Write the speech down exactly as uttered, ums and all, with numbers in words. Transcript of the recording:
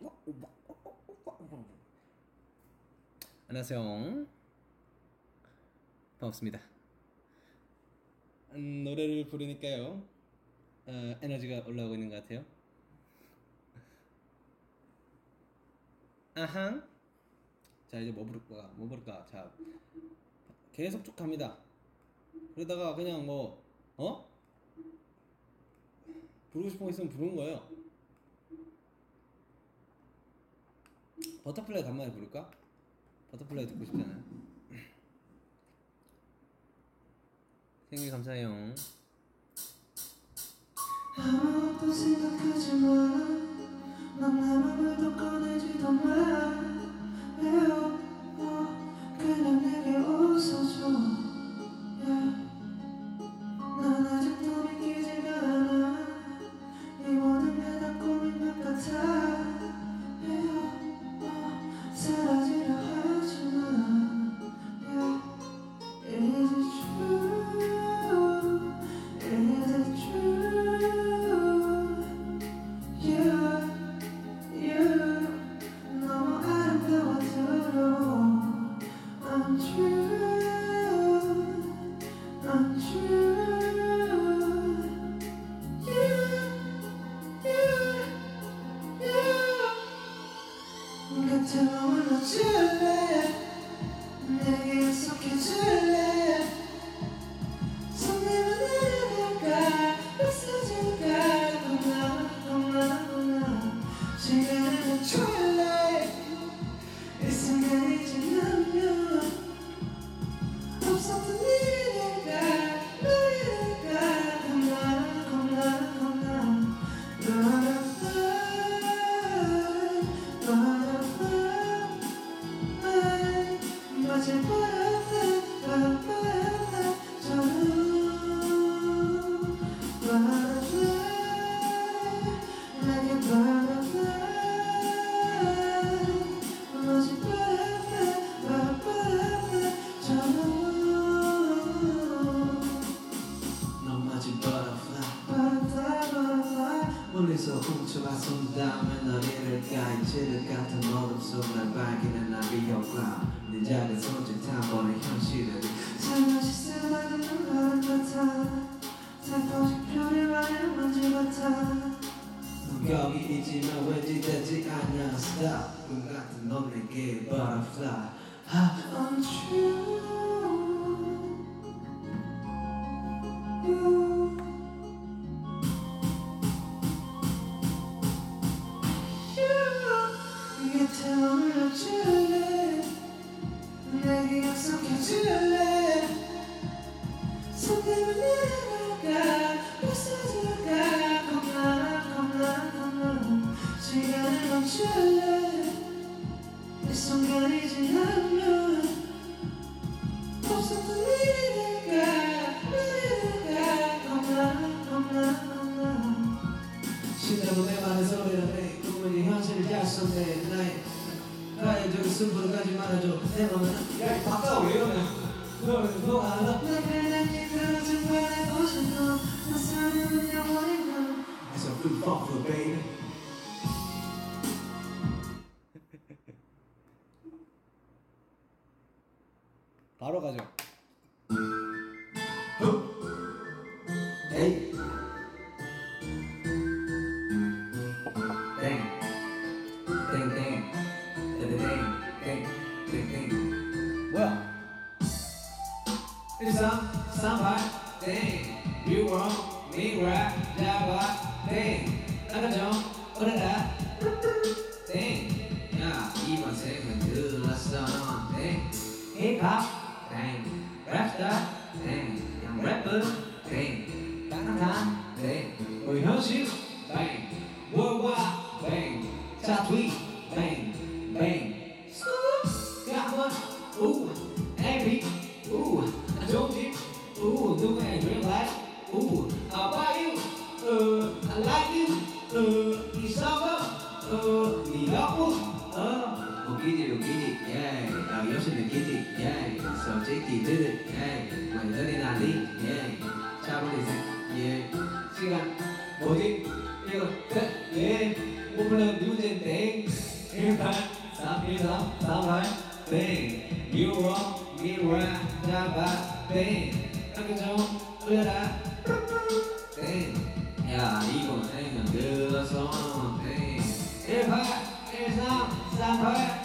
안녕하세요. 반갑습니다. 음, 노래를 부르니까요 어, 에너지가 올라오고 있는 것 같아요. 아항. 자, 이제 뭐 부를까? 뭐 부를까? 자, 계속 쭉 갑니다. 그러다가 그냥 뭐 어? 부르고 싶은 거 있으면 부르는 거예요. 버터플라이 간만에 부를까? 버터플라이 듣고 싶잖아요. 생일 감사해요. 아무것도 생각하지 마. 넌 내 맘을 더 꺼내지도 마. 왜요? 어, 그냥 내게 웃어줘. Yeah. 난 아직도 믿기지가 않아. 이 모든 게 다 꿈인 것 같아. 왜요? 어, 사라지려 하지만. Yeah. Is it true? Is it true? You, you 너무 아름다워 두려워. Untrue, untrue. You, you, you 곁에 머물러줄래? 내게 약속해줄래? 손 내면 내려갈까? 웃어줄까? 겁나 겁나 겁나 시간을 멈출래? 이 순간이 지나면 없었던 일이 될까? 너이 될까? 겁나 겁나 겁나 Butterfly, butterfly 마치 butterfly, butterfly 처럼 Butterfly, like a butterfly 마치 butterfly, butterfly 처럼 넌 마치 butterfly, butterfly, butterfly 멀리서 훔쳐봐 손 닿으면 널 잃을까 이치를 같은 어둠 속 날 밝히는 나비 효과 네 작은 손짓 한 번의 현실을 살며시 쓰다듬는 바람 같아 살포시 별이 말을 먼지 같아 넌 거기 있지만 왠지 되지 않아 Stop 꿈 같은 넌 내게 butterfly Untrue You 곁에 머물러줄래? 내게 약속해줄래? 손 내면 내려갈까? 웃어줄까? 겁나 겁나 겁나 시간을 멈출래? 이 순간이 지나면 없었던 일이 될까? 일이 될까? 겁나 겁나 겁나 심장은 내 맘에 소리를 내 꿈은 현실을 약속해 나의 나의 저기 승부를 가지 말아줘 내 맘은 야이 바꿔 왜 이러냐 너는 너 알아 내가 내게 그려진 바의 모습 넌 사랑은 영원히 넌 It's a free fall for baby 바로 가죠. Hey Dang Dang dang Dang dang Dang dang 뭐야? 일상 삼팔 Dang You want me right 잡아 Dang 나가정 오래라 Dang 야 이번 생은 들었어 넌 Dang 힙합 Dang 랩스타 Dang 그냥 래퍼 Dang 땅땅땅 Dang 우리 현실 Bang Worldwide Bang 자 tweet Bang Bang Got one Ooh Happy Ooh 안 좋은 집 Ooh 누구의 dream life Ooh I'll buy you Uh I like you Uh 이 서버 Uh 네 덕분 Uh 웃기지 웃기지 yeah 나 역시 느끼지 yeah 솔직히 들을 yeah 완전히 난리 yeah 차분히 생 yeah 시간 뭐지 이거 yeah 목표는 뉴젠 땡 일팔 삼일삼 삼팔 땡 유럽 미라 잡아 땡 함께 좀 올려라 땡야 이번 생은 들어서 땡 일팔 일삼 삼팔